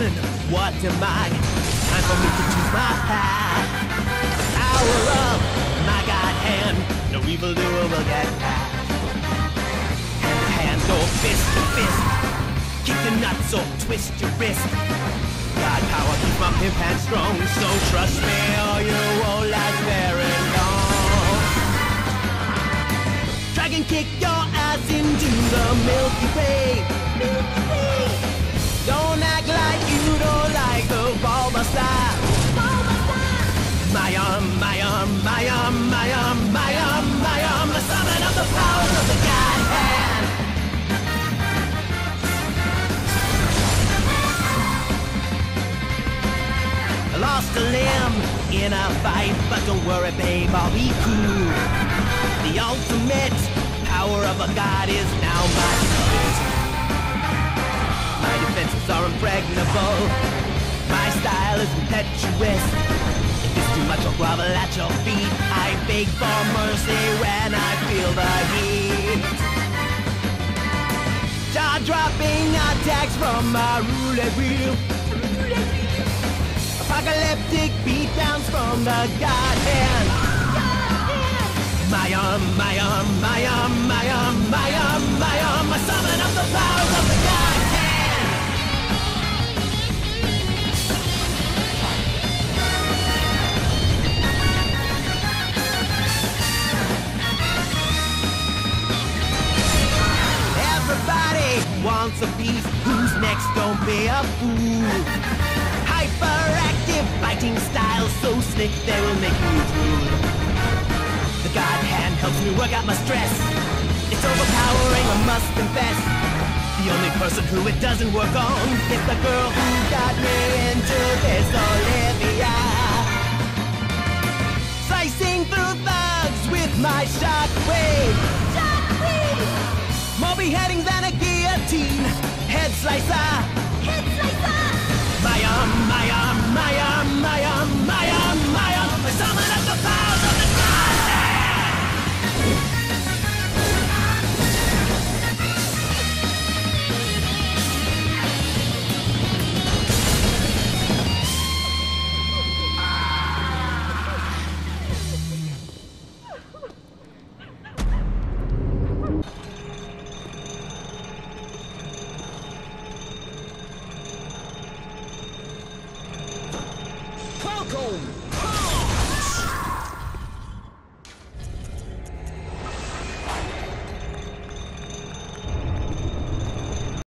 and what am I? Time for me to choose my path. Power of my God hand, no evildoer will get past. Hand to hand or fist to fist, kick the nuts or twist your wrist. God power keeps my pimp hand strong, so trust me or you won't last very long. Dragon kick your ass into the Milky Way. Don't act like you don't like the Bulbasaur. My arm, my arm, my arm, my arm, my arm, my arm, the summon of the power of the God hand. I lost a limb in a fight, but don't worry, babe, I'll be cool. The ultimate power of a god is now my secret. My defenses are impregnable. My style is impetuous. If it's too much, I'll grovel at your feet. I beg for mercy when I feel the heat. Jaw-dropping attacks from my roulette wheel. Apocalyptic beatdowns from the God hand. My arm, my arm, my arm, my arm, my arm, my arm, I summon up the powers of the God hand. Everybody wants a piece. Who's next? Don't be a fool. Hyperactive fighting style, so slick they will make you drool. The God hand helps me work out my stress. It's overpowering, I must confess. The only person who it doesn't work on is the girl who got me into this, Olivia. Slicing through thugs with my shockwave. Shockwave! More beheadings than a guillotine. Head slicer. Head slicer! My arm, my arm,